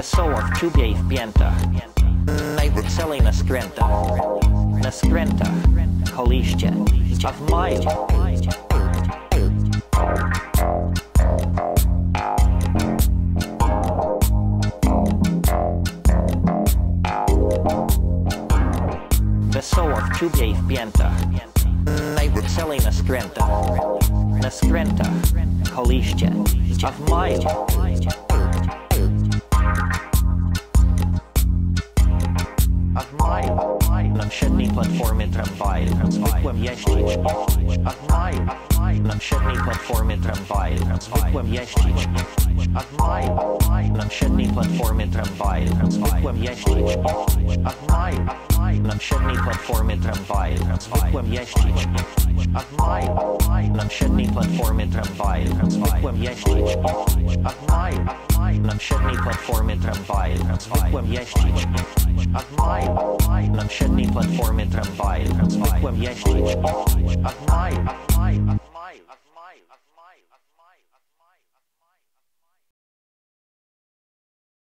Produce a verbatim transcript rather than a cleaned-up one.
Wesoło w czubie i w piętach, najweselej na skrętach, na skrętach, ko liście, a w maju wesoło w czubie i w piętach, najweselej na skrętach, na skrętach, ko liście, a w maju a w maju na przedniej platformie tramwaju zwykłem jeździć, a w maju na przedniej platformie tramwaju zwykłem jeździć, a w maju na przedniej platformie tramwaju zwykłem jeździć, a w maju na przedniej platformie tramwaju zwykłem jeździć, a w maju na przedniej platformie tramwaju zwykłem jeździć, a w maju na przedniej platformie tramwaju zwykłem jeździć, a w maju na przedniej platformie tramwaju zwykłem jeździć, a w maju